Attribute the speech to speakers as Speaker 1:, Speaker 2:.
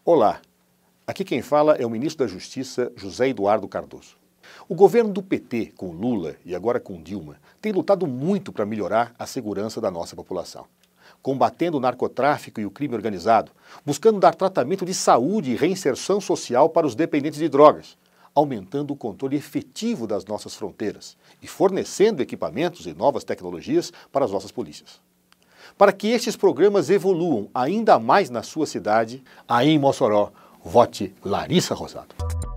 Speaker 1: Olá, aqui quem fala é o ministro da Justiça, José Eduardo Cardoso. O governo do PT, com Lula e agora com Dilma, tem lutado muito para melhorar a segurança da nossa população, combatendo o narcotráfico e o crime organizado, buscando dar tratamento de saúde e reinserção social para os dependentes de drogas, aumentando o controle efetivo das nossas fronteiras e fornecendo equipamentos e novas tecnologias para as nossas polícias. Para que estes programas evoluam ainda mais na sua cidade, aí em Mossoró, vote Larissa Rosado.